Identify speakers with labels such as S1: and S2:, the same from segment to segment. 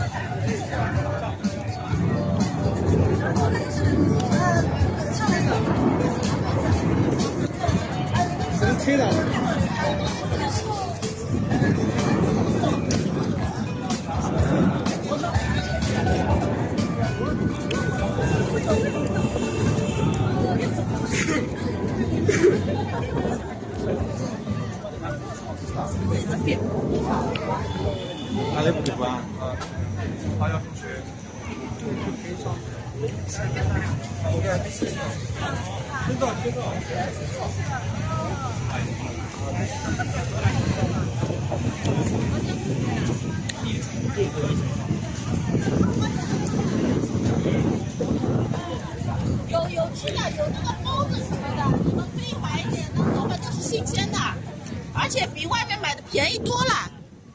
S1: 切的。哪里不喜欢？他要出去。知道。
S2: 有吃的，有那个包子什么的，你们可以买一点，那我们都是新鲜的，而且比外面买的便宜多了。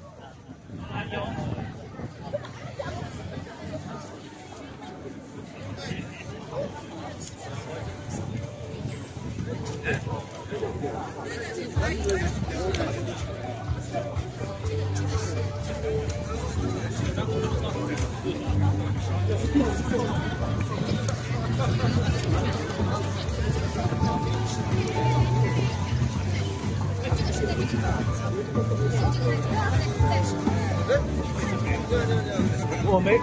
S1: 我没